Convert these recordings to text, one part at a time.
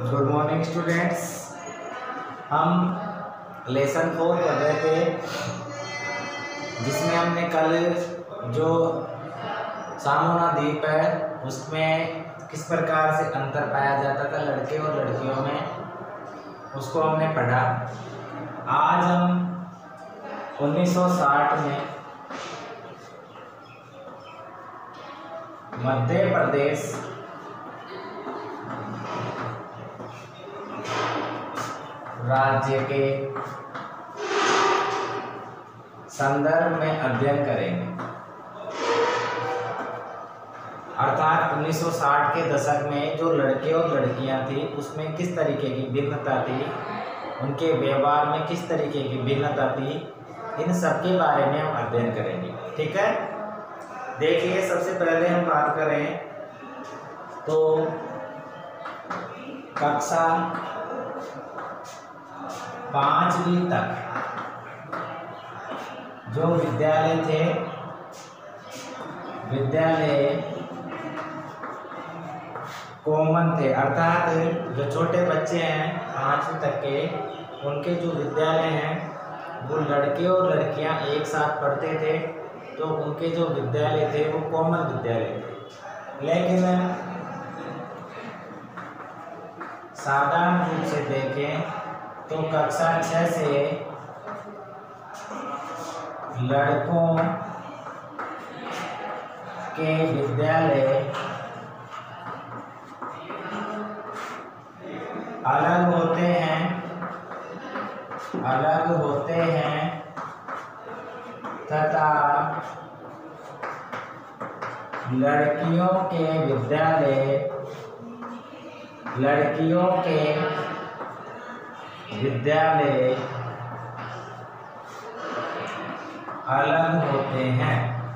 Good morning students. हम lesson 4 पढ़ रहे थे, जिसमें हमने कल जो सामोना द्वीप है उसमें किस प्रकार से अंतर पाया जाता था लड़के और लड़कियों में, उसको हमने पढ़ा। आज हम 1960 में मध्य प्रदेश राज्य के संदर्भ में अध्ययन करेंगे। अर्थात 1960 के दशक में जो लड़के और लड़कियां थी उसमें किस तरीके की भिन्नता थी, उनके व्यवहार में किस तरीके की भिन्नता थी, इन सब के बारे में हम अध्ययन करेंगे। ठीक है, देखिए सबसे पहले हम बात करें तो कक्षा 5वीं तक जो विद्यालय थे, विद्यालय कॉमन थे, अर्थात जो छोटे बच्चे हैं 5वीं तक के, उनके जो विद्यालय हैं वो लड़के और लड़कियां एक साथ पढ़ते थे, तो उनके जो विद्यालय थे वो कॉमन विद्यालय थे। लेकिन साधारण रूप से देखें तो कक्षा 6 से लड़कों के विद्यालय अलग होते हैं तथा लड़कियों के विद्यालय अलग होते हैं।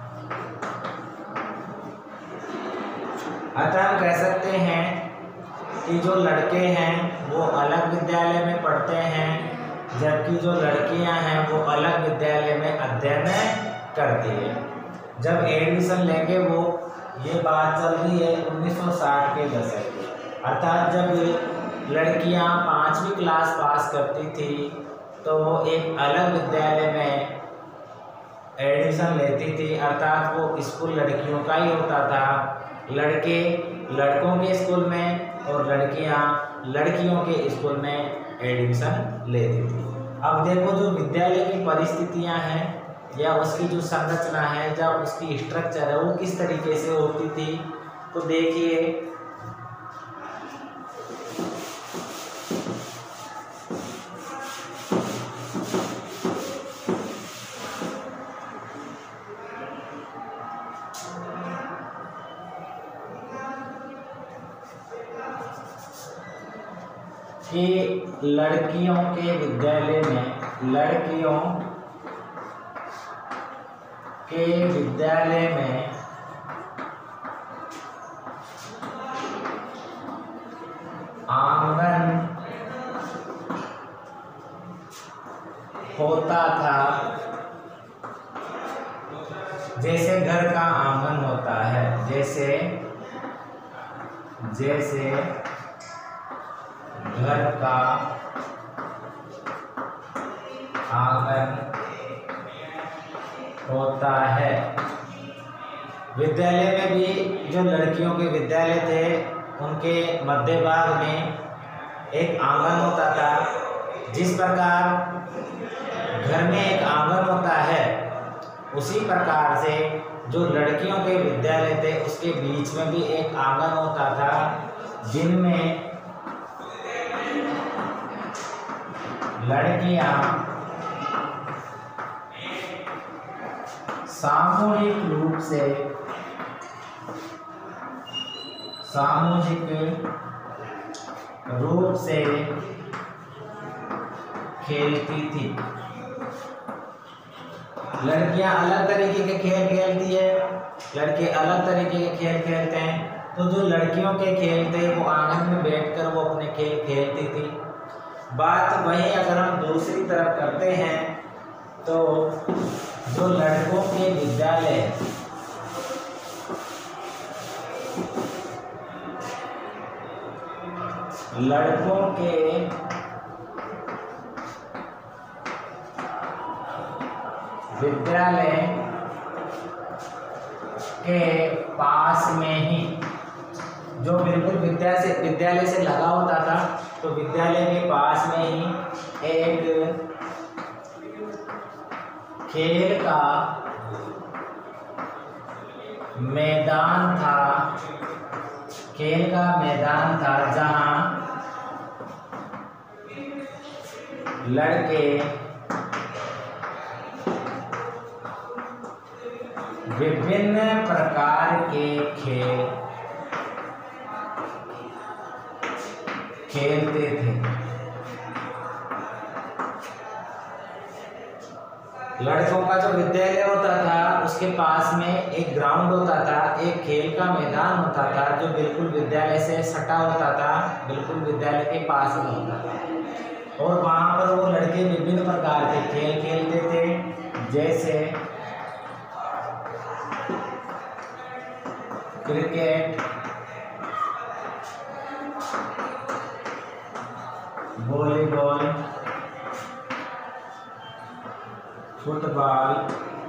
अतः हम कह सकते हैं कि जो लड़के हैं वो अलग विद्यालय में पढ़ते हैं, जबकि जो लड़कियां हैं वो अलग विद्यालय में अध्ययन करती है। जब एडमिशन लेंगे वो, ये बात चल रही है 1960 के दशक की, अर्थात जब लड़कियां 5वीं क्लास पास करती थी तो वो एक अलग विद्यालय में एडमिशन लेती थी, अर्थात वो स्कूल लड़कियों का ही होता था। लड़के लड़कों के स्कूल में और लड़कियां लड़कियों के स्कूल में एडमिशन लेती थी। अब देखो जो विद्यालय की परिस्थितियां हैं या उसकी जो संरचना है या उसकी स्ट्रक्चर है वो किस तरीके से होती थी, तो देखिए कि लड़कियों के विद्यालय में आंगन होता था, जैसे घर का आंगन होता है, जैसे घर का आंगन होता है। विद्यालय में भी जो लड़कियों के विद्यालय थे उनके मध्य भाग में एक आंगन होता था। जिस प्रकार घर में एक आंगन होता है उसी प्रकार से जो लड़कियों के विद्यालय थे उसके बीच में भी एक आंगन होता था, जिनमें लड़कियां सामूहिक रूप से खेलती थी। लड़कियां अलग तरीके के खेल खेलती है, लड़के अलग तरीके के खेल खेलते हैं। तो जो लड़कियों के खेल थे वो आंगन में बैठकर वो अपने खेल खेलती थी। बात वही अगर हम दूसरी तरफ करते हैं तो जो लड़कों के विद्यालय लड़कों के विद्यालय के पास में ही, जो बिल्कुल विद्यालय से लगा होता था, तो विद्यालय के पास में ही एक खेल का मैदान था, जहां लड़के विभिन्न प्रकार के खेल खेलते थे। लड़कों का जो विद्यालय होता था उसके पास में एक ग्राउंड होता था, एक खेल का मैदान होता था जो बिल्कुल विद्यालय से सटा होता था, बिल्कुल विद्यालय के पास में होता था। और वहाँ पर वो लड़के विभिन्न प्रकार के खेल खेलते थे, जैसे cricket, volleyball, football,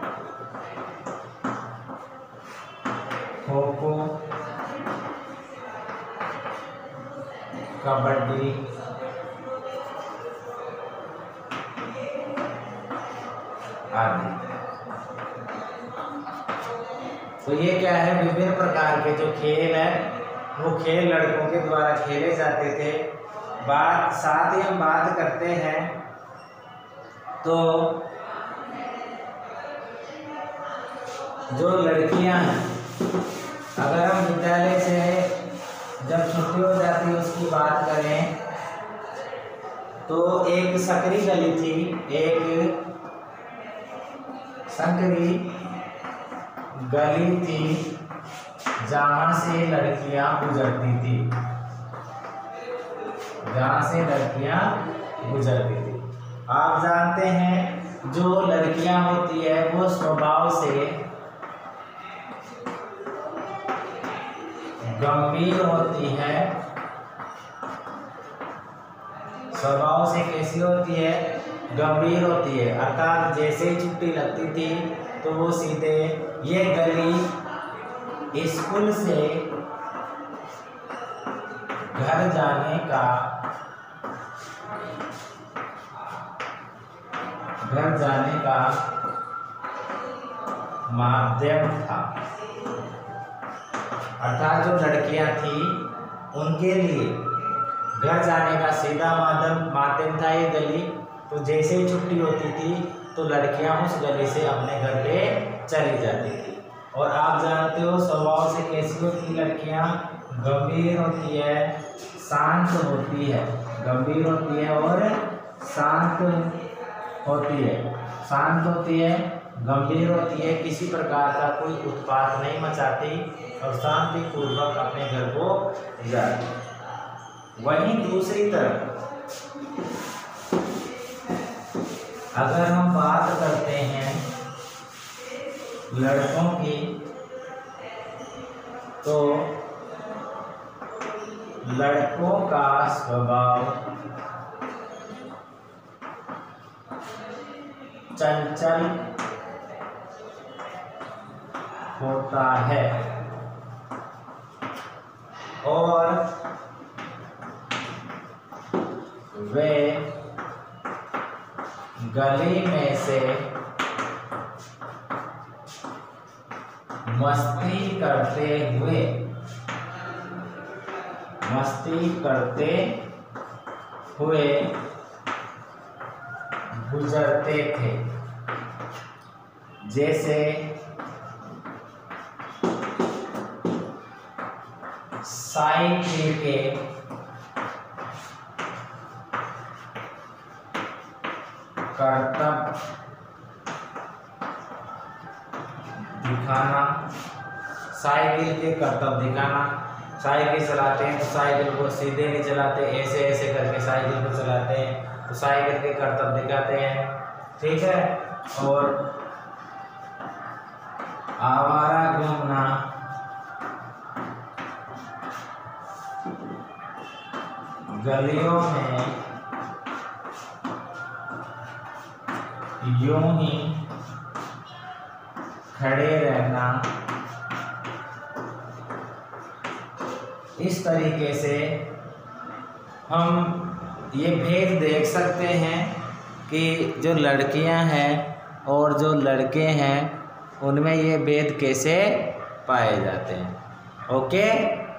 kho kho, kabaddi, आदि। तो ये क्या है, विभिन्न प्रकार के जो खेल है वो खेल लड़कों के द्वारा खेले जाते थे। साथ ही हम बात करते हैं तो जो लड़कियां हैं, अगर हम विद्यालय से जब छुट्टी हो जाती है उसकी बात करें तो एक सकरी गली थी, एक संकरी गली थी जहाँ से लड़कियां गुजरती थी, आप जानते हैं जो लड़कियां होती है वो स्वभाव से गंभीर होती है। स्वभाव से कैसी होती है, गंभीर होती है। अर्थात जैसे ही छुट्टी लगती थी तो वो सीधे ये गली स्कूल से घर जाने का माध्यम था। अर्थात जो लड़कियां थी उनके लिए घर जाने का सीधा माध्यम था ये गली। तो जैसे ही छुट्टी होती थी तो लड़कियां उस गली से अपने घर पे चली जाती थी। और आप जानते हो स्वभाव से कैसी होती लड़कियां, गंभीर होती है, शांत होती है, गंभीर होती है और शांत होती है, गंभीर होती है, किसी प्रकार का कोई उत्पात नहीं मचाती और शांतिपूर्वक अपने घर को जाती। वहीं दूसरी तरफ अगर हम बात करते हैं लड़कों की, तो लड़कों का स्वभाव चंचल होता है और वे गली में से मस्ती करते हुए गुजरते थे। जैसे साइकिल के करतब दिखाना, साइकिल चलाते हैं तो साइकिल को सीधे नहीं चलाते, ऐसे ऐसे करके साइकिल को चलाते हैं, तो साइकिल के करतब दिखाते हैं, ठीक है। और आवारा गलियों में यूं ही खड़े रहना, इस तरीके से हम ये भेद देख सकते हैं कि जो लड़कियां हैं और जो लड़के हैं उनमें ये भेद कैसे पाए जाते हैं। ओके।